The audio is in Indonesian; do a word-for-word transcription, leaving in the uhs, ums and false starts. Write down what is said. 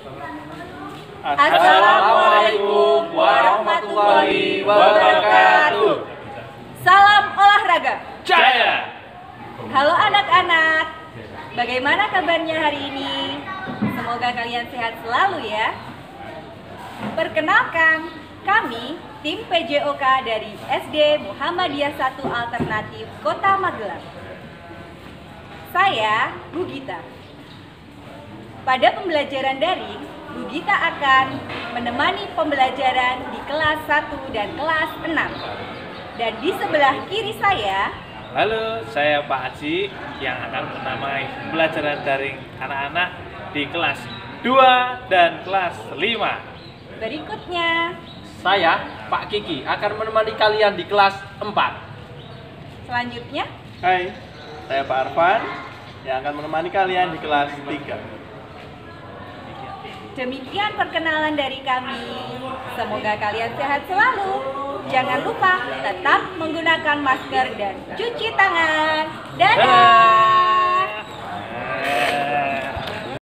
Assalamualaikum warahmatullahi wabarakatuh. Salam olahraga. Jaya. Halo anak-anak, bagaimana kabarnya hari ini? Semoga kalian sehat selalu ya. Perkenalkan, kami tim P J O K dari S D Muhammadiyah satu Alternatif Kota Magelang. Saya Bu Gita. Pada pembelajaran daring, Bu Gita akan menemani pembelajaran di kelas satu dan kelas enam. Dan di sebelah kiri saya, Halo, saya Pak Haji yang akan menemani pembelajaran daring anak-anak di kelas dua dan kelas lima. berikutnya. Saya, Pak Kiki, akan menemani kalian di kelas empat. Selanjutnya, Hai, saya Pak Arfan yang akan menemani kalian di kelas tiga. demikian perkenalan dari kami. Semoga kalian sehat selalu. Jangan lupa tetap menggunakan masker dan cuci tangan.